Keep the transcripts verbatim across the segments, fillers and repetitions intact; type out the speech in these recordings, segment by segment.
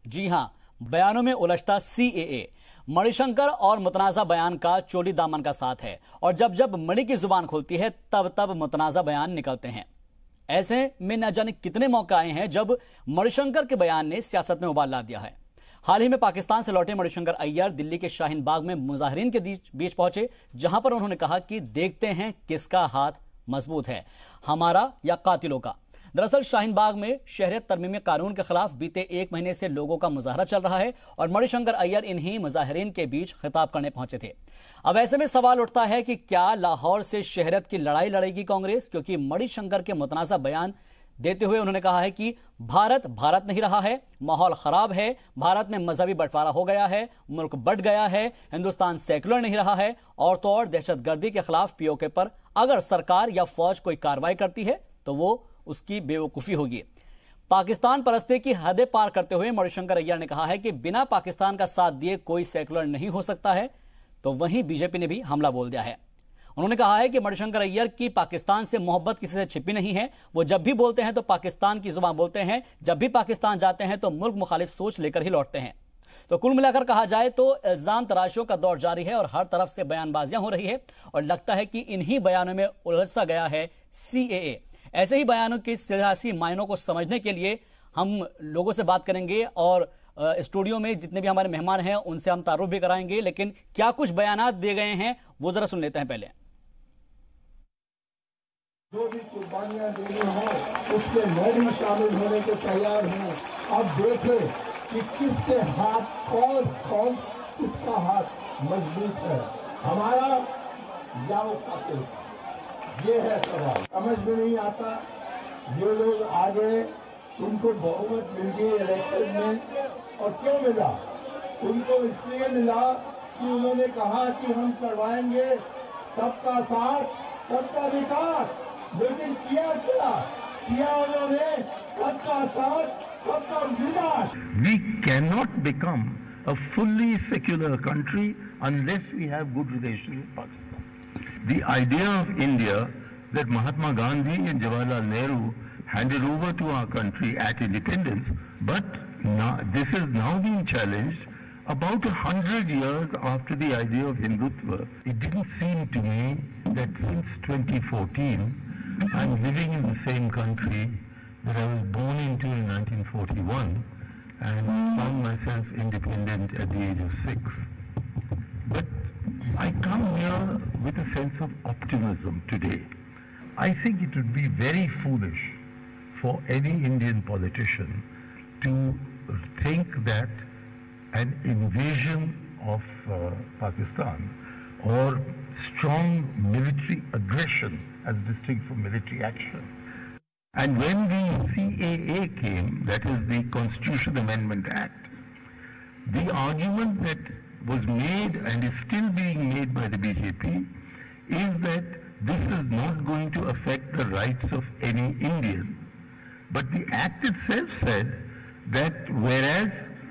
जी हां, बयानों में उलझता सीएए। मणिशंकर और मुतनाज़ा बयान का चोली दामन का साथ है और जब जब मणि की जुबान खुलती है तब तब मुतनाज़ा बयान निकलते हैं। ऐसे में न जाने कितने मौके आए हैं जब मणिशंकर के बयान ने सियासत में उबाल ला दिया है। हाल ही में पाकिस्तान से लौटे मणिशंकर अय्यर दिल्ली के शाहीन बाग में मुजाहिरीन के बीच पहुंचे, जहां पर उन्होंने कहा कि देखते हैं किसका हाथ मजबूत है, हमारा या कातिलों का। दरअसल शाहीन बाग में शहरियत तरमीमी कानून के खिलाफ बीते एक महीने से लोगों का मुजाहरा चल रहा है और मणिशंकर अय्यर इन्हीं मुजाहिरीन के बीच खिताब करने पहुंचे थे। अब ऐसे में सवाल उठता है कि क्या लाहौर से शहरियत की लड़ाई लड़ेगी कांग्रेस, क्योंकि मणिशंकर के मुतनाज़ा बयान देते हुए उन्होंने कहा है कि भारत भारत नहीं रहा है, माहौल खराब है, भारत में मजहबी बंटवारा हो गया है, मुल्क बढ़ गया है, हिंदुस्तान सेकुलर नहीं रहा है और तो और दहशतगर्दी के खिलाफ पीओके पर अगर सरकार या फौज कोई कार्रवाई करती है तो वो उसकी बेवकूफी होगी। पाकिस्तान परस्ती की हदें पार करते हुए मणिशंकर अय्यर ने कहा है कि बिना पाकिस्तान का साथ दिए कोई सेकुलर नहीं हो सकता है। तो वहीं बीजेपी ने भी हमला बोल दिया है। उन्होंने कहा है कि मणिशंकर अय्यर की पाकिस्तान से मोहब्बत किसी से छिपी नहीं है, वो जब भी बोलते हैं तो पाकिस्तान की जुबान बोलते हैं, जब भी पाकिस्तान जाते हैं तो मुल्क मुखालिफ सोच लेकर ही लौटते हैं। तो कुल मिलाकर कहा जाए तो इल्जाम तराशियों का दौर जारी है और हर तरफ से बयानबाजियां हो रही है और लगता है कि इन्हीं बयानों में उलझा गया है सीएए। ऐसे ही बयानों के सियासी मायनों को समझने के लिए हम लोगों से बात करेंगे और स्टूडियो में जितने भी हमारे मेहमान हैं उनसे हम तारुफ भी कराएंगे, लेकिन क्या कुछ बयानात दिए गए हैं वो जरा सुन लेते हैं पहले। जो भी कुर्बानियां देनी हो उसके मैं भी शामिल होने को तैयार हूं। अब देखें कि किसके हाथ कौन कौन किसका हाथ मजबूत है, हमारा या वो कातिल का। ये है सवाल। समझ में नहीं आता ये लोग आगे उनको बहुमत मिल गई इलेक्शन में, और क्यों मिला उनको? इसलिए मिला कि उन्होंने कहा कि हम करवाएंगे सबका साथ सबका विकास। लेकिन किया क्या किया उन्होंने? सबका साथ सबका विकास। We cannot become a fully secular country unless we have good relations with Pakistan. The idea of India that Mahatma Gandhi and Jawaharlal Nehru handed over to our country at independence, but now, this is now being challenged about a hundred years after the idea of Hindutva. It didn't seem to me that since twenty fourteen, I'm living in the same country that I was born into in nineteen forty-one and found myself independent at the age of six. But I come here with a sense of optimism today. I think it would be very foolish for any Indian politician to think that an invasion of uh, Pakistan or strong military aggression as distinct from military action. And when the C A A came, that is the Constitution Amendment Act, the argument that was made and is still being made by the B J P is that this is not going to affect the rights of any Indian. But the act itself said that whereas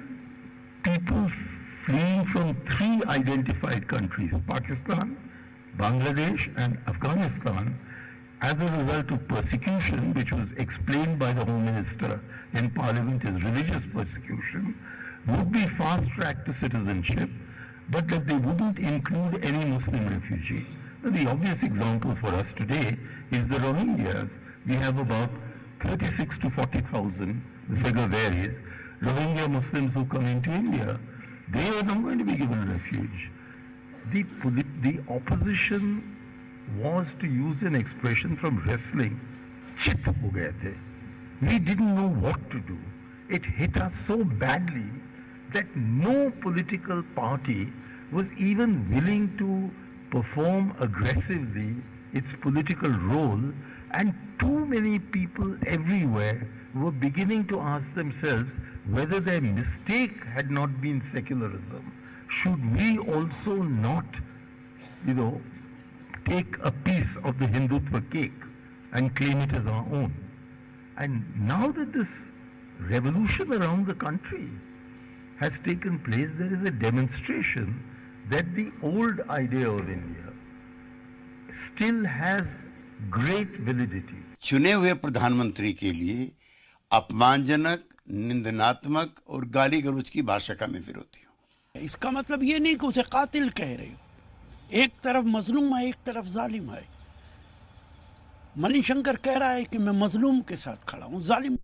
people fleeing from three identified countries, Pakistan, Bangladesh and Afghanistan, as a result of persecution, which was explained by the Home Minister in Parliament as religious persecution, would be fast-tracked to citizenship, but that they wouldn't include any Muslim refugee. Now, the obvious example for us today is the Rohingyas. We have about thirty-six to forty thousand, the figure varies, Rohingya Muslims who come into India. They are not going to be given refuge. The, the opposition was, to use an expression from wrestling, chit ho gaye the. We didn't know what to do. It hit us so badly that no political party was even willing to perform aggressively its political role, and too many people everywhere were beginning to ask themselves whether their mistake had not been secularism. Should we also not, you know, take a piece of the Hindutva cake and claim it as our own? And now that this revolution around the country has taken place, there is a demonstration that the old idea of India still has great validity. चुने हुए प्रधानमंत्री के लिए अपमानजनक निंदनात्मक और गाली गलौज की भाषा का मैं विरोधी हूँ। इसका मतलब ये नहीं कि उसे कातिल कह रहे हो। एक तरफ मजलूम है, एक तरफ जालिम है। मणिशंकर कह रहा है कि मैं मजलूम के साथ खड़ा हूँ, जालिम।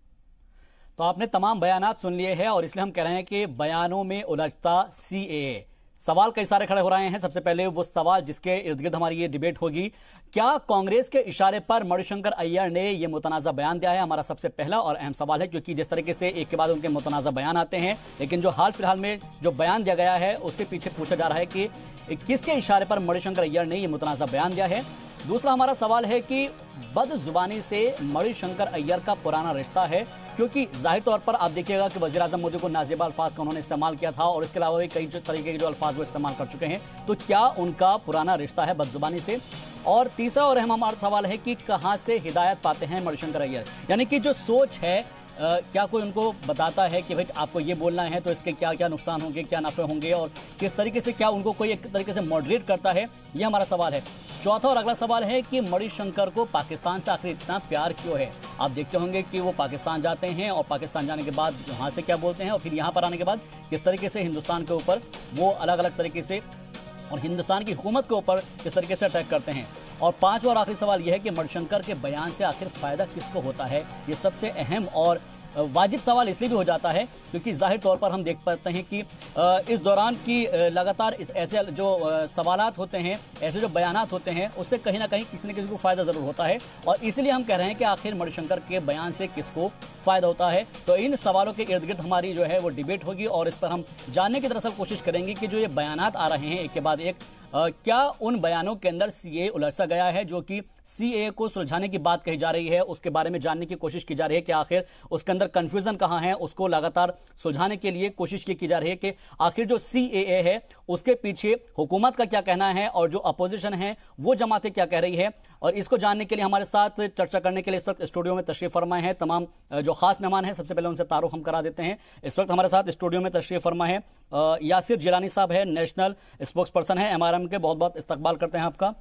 तो आपने तमाम बयानात सुन लिए हैं और इसलिए हम कह रहे हैं कि बयानों में उलझता सीएए। सवाल कई सारे खड़े हो रहे हैं। सबसे पहले वो सवाल जिसके इर्द गिर्द हमारी ये डिबेट होगी, क्या कांग्रेस के इशारे पर मणिशंकर अय्यर ने ये मुतनाज़ा बयान दिया है? हमारा सबसे पहला और अहम सवाल है, क्योंकि जिस तरीके से एक के बाद उनके मुतनाज़ा बयान आते हैं, लेकिन जो हाल फिलहाल में जो बयान दिया गया है उसके पीछे पूछा जा रहा है कि किसके इशारे पर मणिशंकर अय्यर ने ये मुतनाज़ा बयान दिया है। दूसरा हमारा सवाल है कि बदजुबानी से मणिशंकर अय्यर का पुराना रिश्ता है, क्योंकि जाहिर तौर पर आप देखिएगा कि वज़ीर आज़म मोदी को नाजेबा अल्फाज का उन्होंने इस्तेमाल किया था और इसके अलावा भी कई तरीके के जो अल्फाज वो इस्तेमाल कर चुके हैं। तो क्या उनका पुराना रिश्ता है बदजुबानी से? और तीसरा और अहम हमारा सवाल है कि कहां से हिदायत पाते हैं मणिशंकर अय्यर, यानी कि जो सोच है, आ, क्या कोई उनको बताता है कि भाई आपको ये बोलना है तो इसके क्या क्या नुकसान होंगे, क्या नफ़े होंगे, और किस तरीके से क्या उनको कोई एक तरीके से मॉडरेट करता है, ये हमारा सवाल है। चौथा और अगला सवाल है कि मणिशंकर को पाकिस्तान से आखिर इतना प्यार क्यों है? आप देखते होंगे कि वो पाकिस्तान जाते हैं और पाकिस्तान जाने के बाद वहाँ से क्या बोलते हैं और फिर यहाँ पर आने के बाद किस तरीके से हिंदुस्तान के ऊपर वो अलग अलग तरीके से और हिंदुस्तान की हुकूमत के ऊपर किस तरीके से अटैक करते हैं। और पांचवा और आखिरी सवाल यह है कि मणिशंकर के बयान से आखिर फ़ायदा किसको होता है? ये सबसे अहम और वाजिब सवाल इसलिए भी हो जाता है क्योंकि जाहिर तौर पर हम देख पाते हैं कि इस दौरान की लगातार इस ऐसे जो सवालात होते हैं, ऐसे जो बयानात होते हैं, उससे कहीं ना कहीं किसी न किसी को फ़ायदा ज़रूर होता है, और इसलिए हम कह रहे हैं कि आखिर मणिशंकर के बयान से किसको फ़ायदा होता है। तो इन सवालों के इर्द गिर्द हमारी जो है वो डिबेट होगी और इस पर हम जानने की दरअसल कोशिश करेंगे कि जो ये बयानात आ रहे हैं एक के बाद एक, आ, क्या उन बयानों के अंदर सीए उलझा गया है? जो कि सीए को सुलझाने की बात कही जा रही है, उसके बारे में जानने की कोशिश की जा रही है कि आखिर उसके अंदर कंफ्यूजन कहां है, उसको लगातार सुलझाने के लिए कोशिश की, की जा रही है कि आखिर जो सीएए है उसके पीछे हुकूमत का क्या कहना है और जो अपोजिशन है वो जमातें क्या कह रही है। और इसको जानने के लिए हमारे साथ चर्चा करने के लिए इस वक्त स्टूडियो में तशरीफ फरमा है तमाम जो खास मेहमान हैं। सबसे पहले उनसे तारुफ हम करा देते हैं। इस वक्त हमारे साथ स्टूडियो में तशरीफ फरमा है यासिर जिलानी साहब है, नेशनल स्पोक्स पर्सन है एमआरएम के, बहुत बहुत इस्तकबाल करते हैं आपका।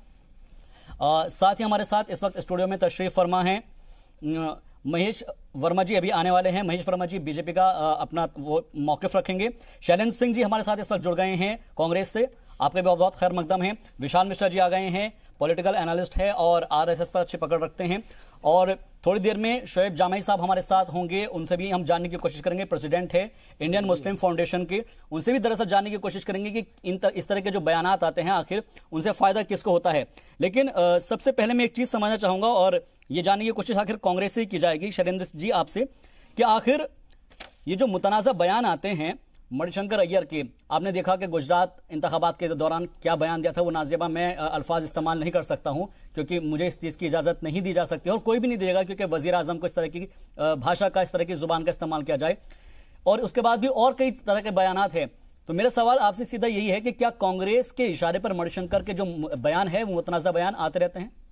आ, साथ ही हमारे साथ इस वक्त स्टूडियो में तशरीफ फरमा है महेश वर्मा जी, अभी आने वाले हैं। महेश वर्मा जी बीजेपी का आ, अपना वो मौक़िफ़ रखेंगे। शैलेंद्र सिंह जी हमारे साथ इस वक्त जुड़ गए हैं कांग्रेस से, आपके बहुत बहुत खैर मकदम हैं। विशाल मिश्रा जी आ गए हैं, पॉलिटिकल एनालिस्ट है और आरएसएस पर अच्छी पकड़ रखते हैं। और थोड़ी देर में शोएब जामई साहब हमारे साथ होंगे, उनसे भी हम जानने की कोशिश करेंगे, प्रेसिडेंट है इंडियन मुस्लिम फाउंडेशन के, उनसे भी दरअसल जानने की कोशिश करेंगे कि इन तर, इस तरह के जो बयानात आते हैं आखिर उनसे फ़ायदा किसको होता है। लेकिन आ, सबसे पहले मैं एक चीज़ समझना चाहूँगा और ये जानने की कोशिश आखिर कांग्रेस से की जाएगी शैलेंद्र जी आपसे, कि आखिर ये जो मुतनाज़ा बयान आते हैं मणिशंकर अय्यर के, आपने देखा कि गुजरात इंतखाबात के दौरान क्या बयान दिया था, वो नाज़िबा मैं अल्फाज इस्तेमाल नहीं कर सकता हूं क्योंकि मुझे इस चीज़ की इजाज़त नहीं दी जा सकती और कोई भी नहीं देगा क्योंकि वज़ीर आज़म को इस तरह की भाषा का, इस तरह की ज़ुबान का इस्तेमाल किया जाए। और उसके बाद भी और कई तरह के बयानात हैं। तो मेरा सवाल आपसे सीधा यही है कि क्या कांग्रेस के इशारे पर मणिशंकर के जो बयान है वो मुतनाज़ा बयान आते रहते हैं?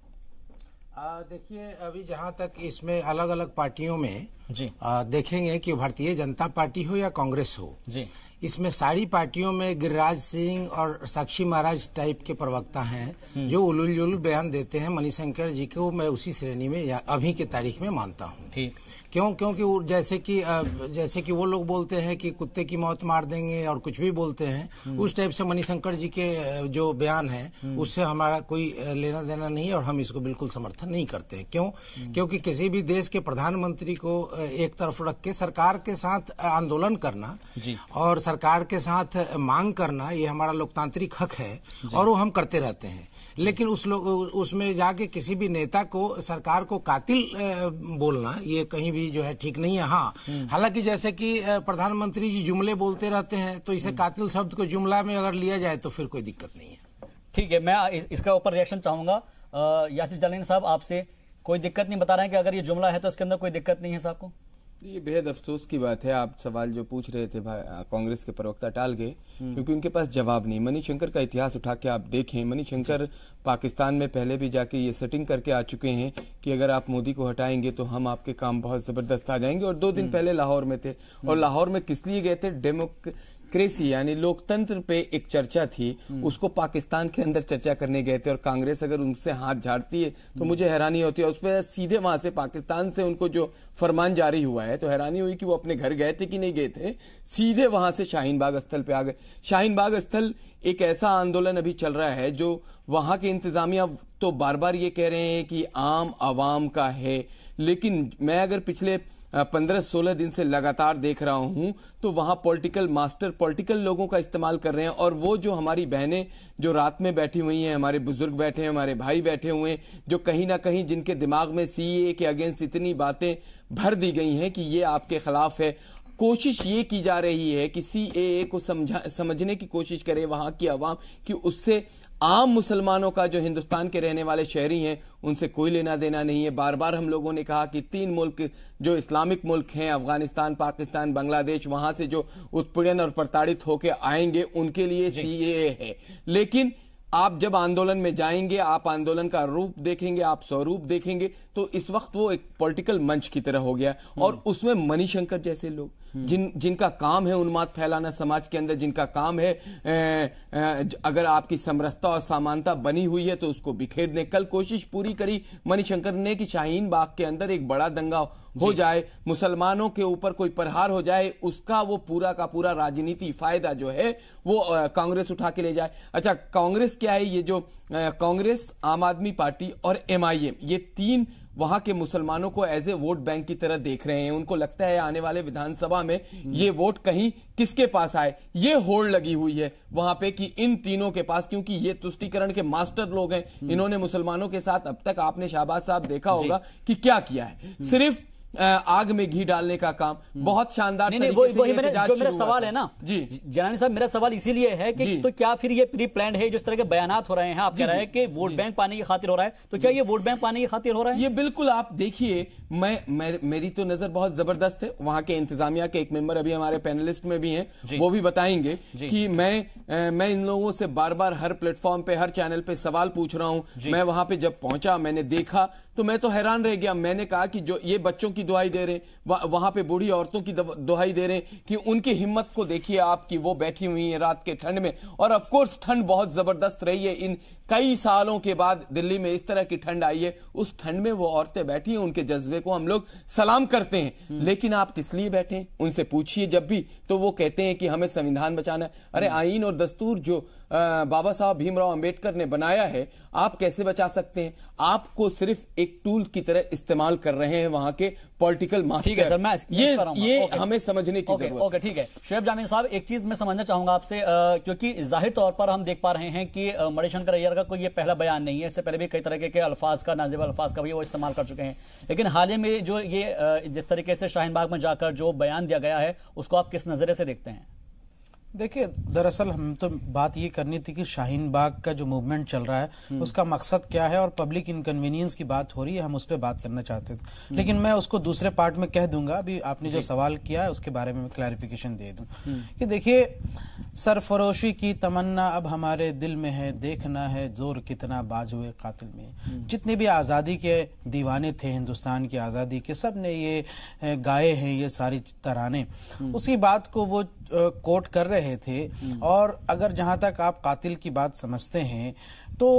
देखिए, अभी जहाँ तक इसमें अलग अलग पार्टियों में जी आ, देखेंगे कि भारतीय जनता पार्टी हो या कांग्रेस हो जी, इसमें सारी पार्टियों में गिरिराज सिंह और साक्षी महाराज टाइप के प्रवक्ता हैं जो उलूल जुलूल बयान देते हैं। मणिशंकर जी को मैं उसी श्रेणी में या अभी की तारीख में मानता हूँ। ठीक, क्यों? क्योंकि जैसे कि जैसे कि वो लोग बोलते हैं कि कुत्ते की मौत मार देंगे और कुछ भी बोलते हैं, उस टाइप से मणिशंकर जी के जो बयान है उससे हमारा कोई लेना देना नहीं है और हम इसको बिल्कुल समर्थन नहीं करते हैं। क्यों? क्योंकि किसी भी देश के प्रधानमंत्री को एक तरफ रख के सरकार के साथ आंदोलन करना और सरकार के साथ मांग करना ये हमारा लोकतांत्रिक हक है और वो हम करते रहते हैं। लेकिन उस लोग उसमें जाके किसी भी नेता को सरकार को कातिल बोलना ये कहीं भी जो है ठीक नहीं है। हाँ, हालांकि जैसे कि प्रधानमंत्री जी जुमले बोलते रहते हैं तो इसे कातिल शब्द को जुमला में अगर लिया जाए तो फिर कोई दिक्कत नहीं है। ठीक है, मैं इसका ऊपर रिएक्शन चाहूंगा यासिर जलानी साहब आपसे। कोई दिक्कत नहीं बता रहे हैं कि अगर ये जुमला है तो इसके अंदर कोई दिक्कत नहीं है साहब को? ये बेहद अफसोस की बात है। आप सवाल जो पूछ रहे थे कांग्रेस के प्रवक्ता टाल गए क्योंकि उनके पास जवाब नहीं। मणिशंकर का इतिहास उठा के आप देखें, मणिशंकर पाकिस्तान में पहले भी जाके ये सेटिंग करके आ चुके हैं कि अगर आप मोदी को हटाएंगे तो हम आपके काम बहुत जबरदस्त आ जाएंगे। और दो दिन पहले लाहौर में थे और लाहौर में किस लिए गए थे? डेमोक क्रेसी यानी लोकतंत्र पे एक चर्चा थी, उसको पाकिस्तान के अंदर चर्चा करने गए थे और कांग्रेस अगर उनसे हाथ झाड़ती है तो मुझे हैरानी होती है। उस पर सीधे वहां से पाकिस्तान से उनको जो फरमान जारी हुआ है तो हैरानी हुई कि वो अपने घर गए थे कि नहीं गए थे, सीधे वहां से शाहीन बाग स्थल पे आ गए। शाहीन बाग स्थल एक ऐसा आंदोलन अभी चल रहा है जो वहां के इंतजामिया तो बार बार ये कह रहे हैं कि आम आवाम का है, लेकिन मैं अगर पिछले पंद्रह सोलह दिन से लगातार देख रहा हूं तो वहां पॉलिटिकल मास्टर पॉलिटिकल लोगों का इस्तेमाल कर रहे हैं। और वो जो हमारी बहनें जो रात में बैठी हुई हैं, हमारे बुजुर्ग बैठे हैं, हमारे भाई बैठे हुए हैं, जो कहीं ना कहीं जिनके दिमाग में सीएए के अगेंस्ट इतनी बातें भर दी गई हैं कि ये आपके खिलाफ है, कोशिश ये की जा रही है कि सीएए को समझा समझने की कोशिश करे वहां की आवाम कि उससे आम मुसलमानों का जो हिंदुस्तान के रहने वाले शहरी हैं उनसे कोई लेना देना नहीं है। बार बार हम लोगों ने कहा कि तीन मुल्क जो इस्लामिक मुल्क हैं, अफगानिस्तान, पाकिस्तान, बांग्लादेश, वहां से जो उत्पीड़न और प्रताड़ित होकर आएंगे उनके लिए सीएए है। लेकिन आप जब आंदोलन में जाएंगे, आप आंदोलन का रूप देखेंगे, आप स्वरूप देखेंगे, तो इस वक्त वो एक पॉलिटिकल मंच की तरह हो गया और उसमें मणिशंकर जैसे लोग जिन जिनका काम है उन्माद फैलाना समाज के अंदर, जिनका काम है ए, ए, अगर आपकी समरसता और समानता बनी हुई है तो उसको बिखेर दें। कल कोशिश पूरी करी मणिशंकर ने कि शाहीन बाग के अंदर एक बड़ा दंगा हो जाए, मुसलमानों के ऊपर कोई प्रहार हो जाए, उसका वो पूरा का पूरा राजनीति फायदा जो है वो कांग्रेस उठा के ले जाए। अच्छा, कांग्रेस क्या है, ये जो कांग्रेस, आम आदमी पार्टी और एमआईएम, ये तीन वहां के मुसलमानों को एज ए वोट बैंक की तरह देख रहे हैं। उनको लगता है आने वाले विधानसभा में ये वोट कहीं किसके पास आए, ये होड़ लगी हुई है वहां पे कि इन तीनों के पास, क्योंकि ये तुष्टीकरण के मास्टर लोग हैं। इन्होंने मुसलमानों के साथ अब तक आपने शाहबाज साहब देखा होगा कि क्या किया है, सिर्फ आग में घी डालने का काम बहुत शानदार नहीं, नहीं, वो, वो मेरे, जो मेरा सवाल है ना जी जनानी साहब, मेरा सवाल इसीलिए है कि तो क्या फिर ये प्री प्लान्ड है, जिस तरह के बयानात हो रहे हैं, आप कह रहे हैं कि वोट बैंक पाने की खातिर हो रहा है, तो क्या ये वोट बैंक पाने की खातिर हो रहा है? ये बिल्कुल, आप देखिए, मैं, मैं मेरी तो नजर बहुत जबरदस्त है। वहां के इंतजामिया के एक मेंबर अभी हमारे पैनलिस्ट में भी हैं, वो भी बताएंगे कि मैं मैं इन लोगों से बार बार हर प्लेटफॉर्म पे, हर चैनल पे सवाल पूछ रहा हूं। मैं वहां पे जब पहुंचा, मैंने देखा तो मैं तो हैरान रह गया। मैंने कहा कि जो ये बच्चों की दुआई दे रहे हैं, वहां पे बूढ़ी औरतों की दुहाई दे रहे हैं कि उनकी हिम्मत को देखिए आप कि वो बैठी हुई है रात के ठंड में। और ऑफ कोर्स ठंड बहुत जबरदस्त रही है, इन कई सालों के बाद दिल्ली में इस तरह की ठंड आई है। उस ठंड में वो औरतें बैठी हैं, उनके जज्बे को हम लोग सलाम करते हैं। लेकिन आप किस लिए बैठे हैं उनसे पूछिए जब भी, तो वो कहते हैं कि हमें संविधान बचाना है। अरे आईन और दस्तूर जो बाबा साहब भीमराव अंबेडकर ने बनाया है, आप कैसे बचा सकते हैं? आपको सिर्फ एक टूल की तरह इस्तेमाल कर रहे हैं वहां के पॉलिटिकल मास्टर। ठीक है सर, मैं ये ये हमें समझने की जरूरत है। ओके, ठीक है। शुएब जानी साहब, एक चीज मैं समझना चाहूंगा आपसे, क्योंकि जाहिर तौर पर हम देख पा रहे हैं कि मणिशंकर अय्यर का कोई ये पहला बयान नहीं है, इससे पहले भी कई तरह के अल्फाज का, नाजिब अल्फाज का भी वो इस्तेमाल कर चुके हैं। लेकिन हाल ही में जो ये जिस तरीके से शाहीन बाग में जाकर जो बयान दिया गया है, उसको आप किस नजरिए से देखते हैं? देखिए, दरअसल हम तो बात ये करनी थी कि शाहीन बाग का जो मूवमेंट चल रहा है उसका मकसद क्या है, और पब्लिक इनकन्वीनियंस की बात हो रही है, हम उस पर बात करना चाहते थे। लेकिन मैं उसको दूसरे पार्ट में कह दूंगा। अभी आपने जो सवाल किया है उसके बारे में मैं क्लैरिफिकेशन दे दूं कि देखिए, सरफरोशी की तमन्ना अब हमारे दिल में है, देखना है जोर कितना बाजुए कातिल में। जितने भी आज़ादी के दीवाने थे, हिंदुस्तान की आज़ादी के, सब ने ये गाए हैं ये सारी तराने, उसी बात को वो कोट कर रहे थे। और अगर जहां तक आप कातिल की बात समझते हैं तो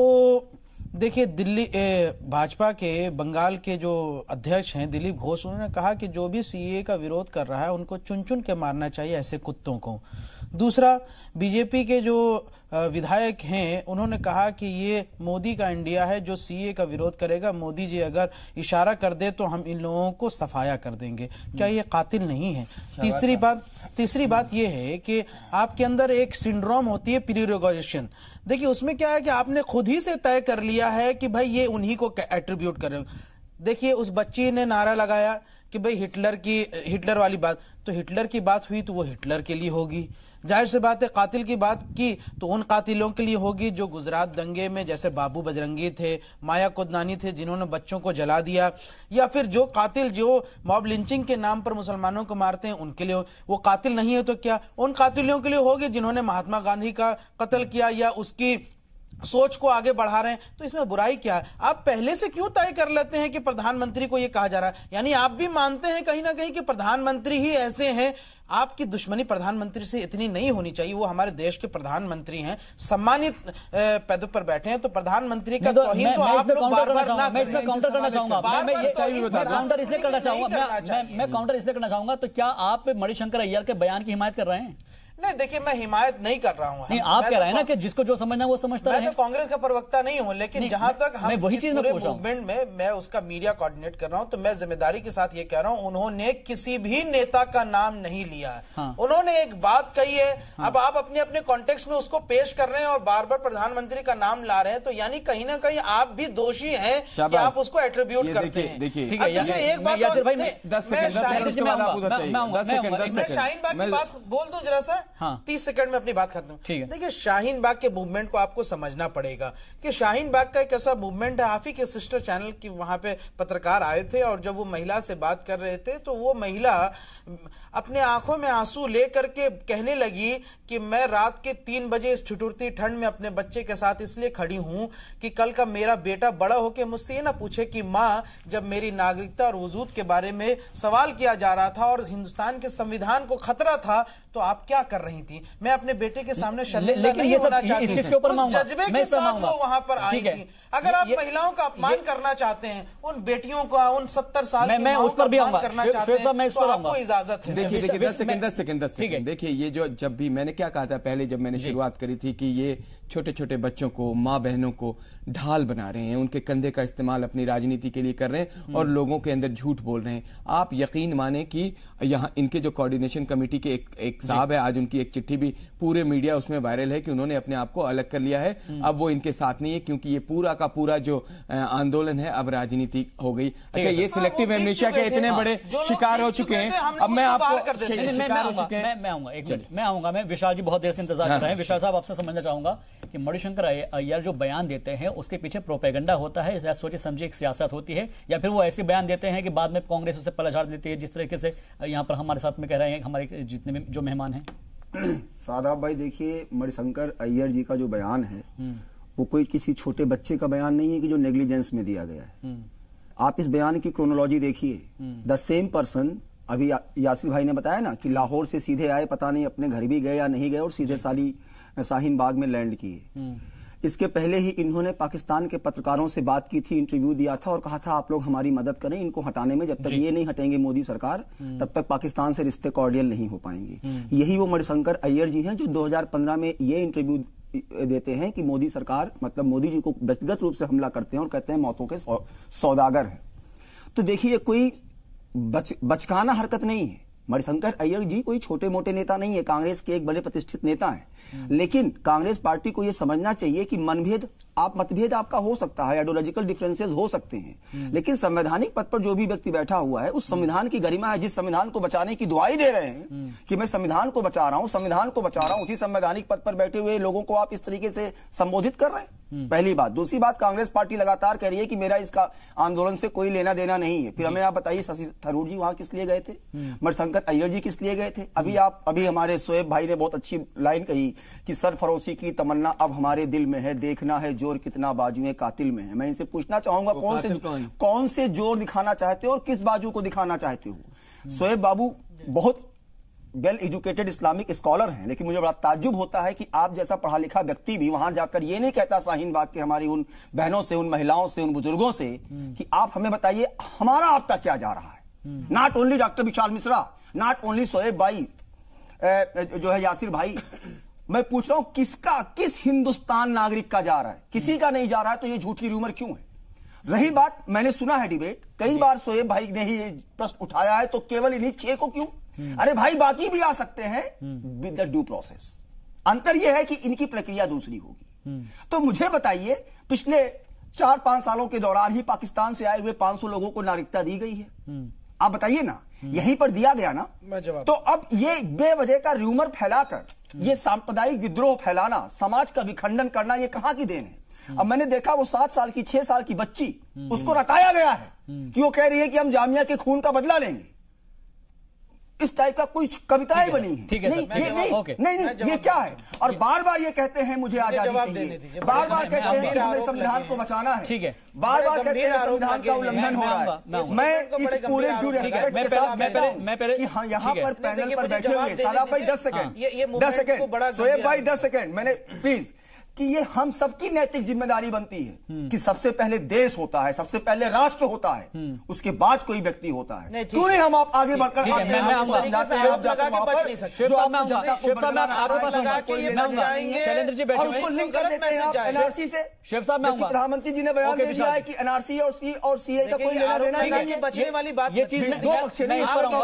देखिए, दिल्ली भाजपा के बंगाल के जो अध्यक्ष हैं दिलीप घोष, उन्होंने कहा कि जो भी सीएए का विरोध कर रहा है उनको चुन चुन के मारना चाहिए, ऐसे कुत्तों को। दूसरा, बीजेपी के जो विधायक हैं उन्होंने कहा कि ये मोदी का इंडिया है, जो सीए का विरोध करेगा, मोदी जी अगर इशारा कर दे तो हम इन लोगों को सफाया कर देंगे। क्या ये कातिल नहीं है? तीसरी बात तीसरी बात ये है कि आपके अंदर एक सिंड्रोम होती है प्रीरेगुलेशन। देखिए, उसमें क्या है कि आपने खुद ही से तय कर लिया है कि भाई ये उन्हीं को एट्रीब्यूट कर रहे हो। देखिए, उस बच्ची ने नारा लगाया कि भाई हिटलर की हिटलर वाली बात, तो हिटलर की बात हुई तो वो हिटलर के लिए होगी। जाहिर सी बात है, कातिल की बात की तो उन कातिलों के लिए होगी जो गुजरात दंगे में, जैसे बाबू बजरंगी थे, माया कोदनानी थे, जिन्होंने बच्चों को जला दिया, या फिर जो कातिल जो मॉब लिंचिंग के नाम पर मुसलमानों को मारते हैं, उनके लिए वो कातिल नहीं है तो क्या उन कातिलों के लिए होगी जिन्होंने महात्मा गांधी का कत्ल किया या उसकी सोच को आगे बढ़ा रहे हैं, तो इसमें बुराई क्या है? आप पहले से क्यों तय कर लेते हैं कि प्रधानमंत्री को यह कहा जा रहा है? यानी आप भी मानते हैं कहीं ना कहीं कि प्रधानमंत्री ही ऐसे हैं। आपकी दुश्मनी प्रधानमंत्री से इतनी नहीं होनी चाहिए। वो हमारे देश के प्रधानमंत्री हैं, सम्मानित पद पर बैठे हैं, तो प्रधानमंत्री का तौहीन तो आप लोग बार बार ना मैं इसमें काउंटर करना चाहूंगा काउंटर इसलिए करना चाहूंगा मैं काउंटर इसलिए करना चाहूंगा तो क्या आप मणिशंकर अय्यर के बयान की हिमायत कर रहे हैं? नहीं, देखिए, मैं हिमायत नहीं कर रहा हूं। नहीं, आप कह रहे हैं ना कि जिसको जो समझना वो समझता है। मैं तो कांग्रेस का प्रवक्ता नहीं हूं, लेकिन जहां तक हम इस पूरे मूवमेंट में मैं उसका मीडिया कोऑर्डिनेट कर रहा हूं, तो मैं जिम्मेदारी के साथ ये कह रहा हूं, उन्होंने किसी भी नेता का नाम नहीं लिया है। हाँ। उन्होंने एक बात कही है। हाँ। अब आप अपने अपने कॉन्टेक्स्ट में उसको पेश कर रहे हैं और बार बार प्रधानमंत्री का नाम ला रहे हैं, तो यानी कहीं ना कहीं आप भी दोषी हैं कि आप उसको एट्रीब्यूट करते हैं। एक बात मैं शाहीन बाग की बात बोल दूं जरा सा, तीस सेकंड में अपनी बात खत्म। देखिए, शाहीन बाग के मूवमेंट को आपको समझना पड़ेगा कि शाहीन बाग का एक ऐसा मूवमेंट है। आप ही के सिस्टर चैनल की वहां पे पत्रकार आए थे और जब वो महिला से बात कर रहे थे तो वो महिला अपने आंखों में आंसू लेकर के कहने लगी कि मैं रात के तीन बजे इस ठिठुरती ठंड में अपने बच्चे के साथ इसलिए खड़ी हूं कि कल का मेरा बेटा बड़ा होकर मुझसे ये ना पूछे कि मां, जब मेरी नागरिकता और वजूद के बारे में सवाल किया जा रहा था और हिंदुस्तान के संविधान को खतरा था, तो आप क्या कर रही थी? मैं अपने बेटे के सामने शर्मिंदा नहीं होना चाहती थी। उस जज्बे के साथ वो वहां पर आई थी। अगर आप महिलाओं का अपमान करना चाहते हैं, उन बेटियों का, उन सत्तर साल की माओं का अपमान करना चाहते हैं, तो आपको इजाजत है। देखिए देखिए दस सेकंड दस सेकंड दस सेकंड देखिए, ये जो जब भी मैंने क्या कहा था पहले जब मैंने शुरुआत करी थी कि ये छोटे छोटे बच्चों को, माँ बहनों को ढाल बना रहे हैं, उनके कंधे का इस्तेमाल अपनी राजनीति के लिए कर रहे हैं और लोगों के अंदर झूठ बोल रहे हैं। आप यकीन माने कि यहाँ इनके जो कोऑर्डिनेशन कमेटी के एक, एक साहब है, आज उनकी एक चिट्ठी भी पूरे मीडिया उसमें वायरल है कि उन्होंने अपने आप को अलग कर लिया है। अब वो इनके साथ नहीं है क्योंकि ये पूरा का पूरा जो आंदोलन है अब राजनीति हो गई। अच्छा, ये सिलेक्टिव एमनेशिया के इतने बड़े शिकार हो चुके हैं। अब मैं आपको शिकार हो चुके हैं। मैं आऊंगा एक मिनट मैं आऊंगा मैं विशाल जी बहुत देर से इंतजार कर रहे हैं। विशाल साहब, आपसे समझना चाहूंगा कि मणिशंकर अय्यर जो बयान देते हैं उसके पीछे प्रोपेगेंडा होता है या सोचे समझे एक सियासत होती है, या फिर वो ऐसे बयान देते हैं कि बाद में कांग्रेस उसे पलझाड़ देती है, जिस तरीके से यहाँ पर हमारे साथ में कह रहे हैं हमारे जितने भी जो मेहमान हैं? सादाब भाई, देखिए, मणिशंकर अय्यर जी का जो बयान है वो कोई किसी छोटे बच्चे का बयान नहीं है कि जो नेग्लिजेंस में दिया गया है। आप इस बयान की क्रोनोलॉजी देखिए। द सेम पर्सन, अभी या, यासिर भाई ने बताया ना कि लाहौर से सीधे आए, पता नहीं अपने घर भी गए या नहीं गए, और सीधे साली शाहीन बाग में लैंड किए। इसके पहले ही इन्होंने पाकिस्तान के पत्रकारों से बात की थी, इंटरव्यू दिया था और कहा था आप लोग हमारी मदद करें इनको हटाने में, जब तक ये नहीं हटेंगे मोदी सरकार तब तक पाकिस्तान से रिश्ते कॉर्डियल नहीं हो पाएंगे। यही वो मणिशंकर अय्यर जी हैं जो दो हज़ार पंद्रह में ये इंटरव्यू देते हैं कि मोदी सरकार, मतलब मोदी जी को व्यक्तिगत रूप से हमला करते हैं और कहते हैं मौतों के सौदागर हैं। तो देखिए, कोई बच, बचकाना हरकत नहीं है। मणिशंकर अय्यर जी कोई छोटे मोटे नेता नहीं है, कांग्रेस के एक बड़े प्रतिष्ठित नेता हैं। लेकिन कांग्रेस पार्टी को यह समझना चाहिए कि मनभेद, आप मतभेद आपका हो सकता है, आइडियोलॉजिकल डिफरेंसेस हो सकते हैं, लेकिन संवैधानिक पद पर जो भी व्यक्ति बैठा हुआ है, उस संविधान की गरिमा है, जिस संविधान को बचाने की दुआई दे रहे हैं कि मैं संविधान को बचा रहा हूं, संविधान को बचा रहा हूं, उसी संवैधानिक पद पर बैठे हुए लोगों को आप इस तरीके से संबोधित कर रहे हैं। पहली बात। दूसरी बात, कांग्रेस पार्टी लगातार कह रही है कि मेरा इसका आंदोलन से कोई लेना देना नहीं है। फिर हमें आप बताइए, शशि थरूर जी वहां किस लिए गए थे? मणिशंकर अय्यर जी किस लिए गए थे? अभी आप अभी हमारे शोएब भाई ने बहुत अच्छी लाइन कही कि सरफरोशी की तमन्ना अब हमारे दिल में है, देखना है जोर कितना बाजुए कातिल में है। मैं इनसे पूछना चाहूंगा, कौन से कौन? कौन से जोर दिखाना चाहते हो और किस बाजू को दिखाना चाहते हो? शोएब बाबू बहुत वेल एजुकेटेड इस्लामिक स्कॉलर हैं, लेकिन मुझे बड़ा ताज्जुब होता है कि आप जैसा पढ़ा लिखा व्यक्ति भी वहां जाकर ये नहीं कहता शाहीन बाग के हमारी उन बहनों से, उन महिलाओं से, उन बुजुर्गों से कि आप हमें बताइए हमारा आपका क्या जा रहा है। Not only doctor Vishal Mishra, not only Shoaib भाई, जो है यासिर भाई, मैं पूछ रहा हूं किसका, किस हिंदुस्तान नागरिक का जा रहा है? किसी का नहीं जा रहा है, तो ये झूठी रूमर क्यों है? रही बात, मैंने सुना है डिबेट, कई बार शोएब भाई ने ही ये प्रश्न उठाया है, तो केवल इन्हीं छह को क्यों? अरे भाई, बाकी भी आ सकते हैं विद द ड्यू प्रोसेस। अंतर यह है कि इनकी प्रक्रिया दूसरी होगी। तो मुझे बताइए, पिछले चार पांच सालों के दौरान ही पाकिस्तान से आए हुए पांच सौ लोगों को नागरिकता दी गई है। आप बताइए ना, यहीं पर दिया गया ना? तो अब ये बेवजह का र्यूमर फैलाकर, ये सांप्रदायिक विद्रोह फैलाना, समाज का विखंडन करना, ये कहां की देन है? अब मैंने देखा वो सात साल की, छह साल की बच्ची, उसको रटाया गया है कि वो कह रही है कि हम जामिया के खून का बदला लेंगे। इस टाइप का कुछ कविताएं बनी है। ठीक है, नहीं, सर, ये नहीं, ओके। नहीं, नहीं, ये क्या है? और बार बार ये कहते हैं मुझे आजादी चाहिए, बार बार कहते हैं कि हमें संविधान को बचाना है, ठीक है, बार बार कहते हैं संविधान का उल्लंघन हो रहा है। मैं इस पूरे ड्यू रिस्पेक्ट के साथ कहता हूं कि हाँ, यहाँ पर पैनल पर बैठे हुए सादाब भाई दस सेकंड दस सेकंड शोएब भाई दस सेकंड मैंने प्लीज कि ये हम सबकी नैतिक जिम्मेदारी बनती है कि सबसे पहले देश होता है, सबसे पहले राष्ट्र होता है, उसके बाद कोई व्यक्ति होता है। क्यों नहीं हम आप आगे बढ़कर शैलेंद्र जी बैठे उसको लिंक कर देते हैं एनआरसी से। शिव साहब मैं प्रधानमंत्री जी ने बयान दे दिया है कि एनआरसी और सी और सीए का कोई लेना देना नहीं है। बचने वाली बात ये चीज दो पक्ष नहीं,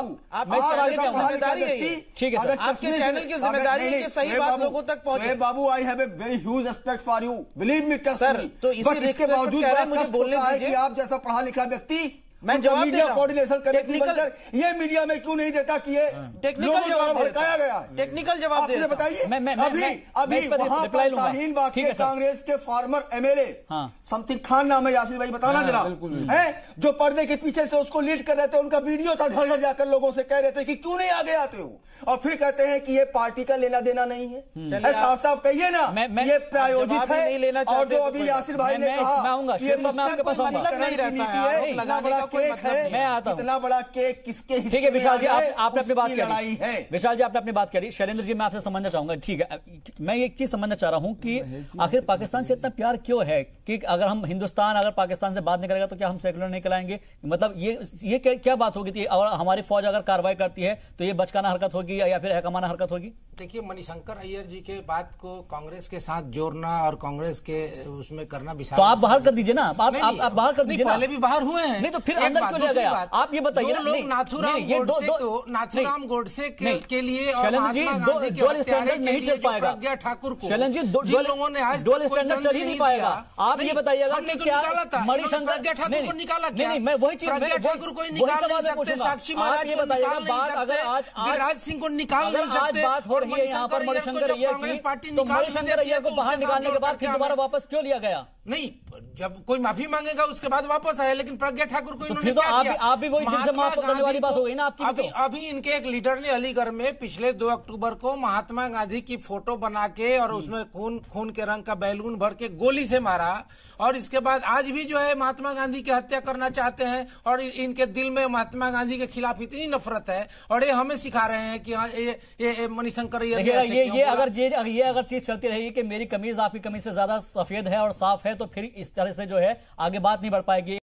जिम्मेदारी है, ठीक है सर, आपके चैनल की जिम्मेदारी है कि सही बात लोगों तक पहुंचे। बाबू, I have a very huge respect for you, believe me, trust sir, me. तो इसी इसके बावजूद कह रहे हैं, मुझे बोलने दीजिए कि आप जैसा पढ़ा लिखा व्यक्ति मैं जवाब दे रहा हूं। कोऑर्डिनेशन टेक्निकल ये मीडिया में क्यों नहीं देता कि ये टेक्निकल जवाब भड़काया गया है? टेक्निकल जवाब दे बताइए। मैं, मैं, अभी मैं, अभी वहां पर शाहीन बाग के कांग्रेस के फार्मर एमएलए समथिंग खान नाम है, यासिर भाई बताना जरा, है जो पर्दे के पीछे से उसको लीड कर रहे थे, उनका वीडियो था, घर घर जाकर लोगों से कह रहे थे कि क्यों नहीं आगे आते हो, और फिर कहते हैं कि ये पार्टी का लेना देना नहीं है। साफ साफ कहिए ना, ये प्रायोजित है। और जो अभी यासिर भाई ने कहा मतलब नहीं रहता है, लगाने का कोई मतलब नहीं। इतना बड़ा केक किसके हिस्से? ठीक है विशाल जी, आप आपने अपनी बात लड़ाई है। विशाल जी आपने अपनी बात करी। शैलेंद्र जी मैं आपसे समझना चाहूंगा, ठीक है, मैं एक चीज समझना चाह रहा हूं कि आखिर पाकिस्तान से इतना प्यार क्यों है कि अगर हम हिंदुस्तान अगर पाकिस्तान से बात नहीं करेगा तो क्या हम सेकुलर नहीं कहलाएंगे? मतलब ये ये क्या, क्या बात होगी थी? और हमारी फौज अगर कार्रवाई करती है तो ये बचकाना हरकत होगी या फिर हकामाना हरकत होगी? देखिए, मणिशंकर अय्यर जी के बात को कांग्रेस के साथ जोड़ना और कांग्रेस के उसमें करना विशाल, तो आप बाहर कर दीजिए ना, आप आप बाहर कर दीजिए। पहले भी बाहर हुए हैं, नहीं तो फिर अंदर क्यों ले गया? आप ये बताइए, लोग नाथूराम गोडसे को नाथूराम गोडसे के लिए और शैलेंद्र जी डबल स्टैंडर्ड नहीं चल पाएगा। प्रज्ञा ठाकुर को शैलेंद्र जी जिन लोगों ने आज डबल स्टैंडर्ड चल ही नहीं पाएगा। आप ये बताइएगा कि क्या मणिशंकर प्रज्ञा ठाकुर को निकाला? नहीं नहीं, मैं वही चीज प्रज्ञा ठाकुर को निकाल नहीं सकते, साक्षी महाराज को निकाल नहीं सकते, गिरिराज सिंह को निकाल नहीं सकते। बात हो रही है यहाँ पर मणिशंकर अय्यर कांग्रेस पार्टी की, तो मणिशंकर अय्यर को बाहर निकालने के बाद फिर दोबारा वापस क्यों लिया गया? नहीं, जब कोई माफी मांगेगा उसके बाद वापस आए, लेकिन प्रज्ञा ठाकुर को इन्होंने तो क्या आप, किया? आप भी वही दिल से माफ करने वाली बात हो गई ना आपकी। अभी तो। अभी इनके एक लीडर ने अलीगढ़ में पिछले दो अक्टूबर को महात्मा गांधी की फोटो बना के और उसमें खून खून के रंग का बैलून भर के गोली से मारा, और इसके बाद आज भी जो है महात्मा गांधी की हत्या करना चाहते हैं, और इनके दिल में महात्मा गांधी के खिलाफ इतनी नफरत है, और ये हमें सिखा रहे हैं कि ये ये मणिशंकर ये ये अगर ये अगर चीज चलती रहेगी कि मेरी कमीज आपकी कमीज से ज्यादा सफेद है और साफ है, तो फिर इस तरह से जो है आगे बात नहीं बढ़ पाएगी।